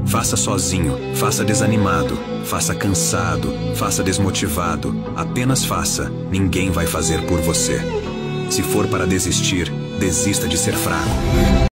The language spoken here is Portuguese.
Faça sozinho, faça desanimado, faça cansado, faça desmotivado. Apenas faça, ninguém vai fazer por você. Se for para desistir, desista de ser fraco.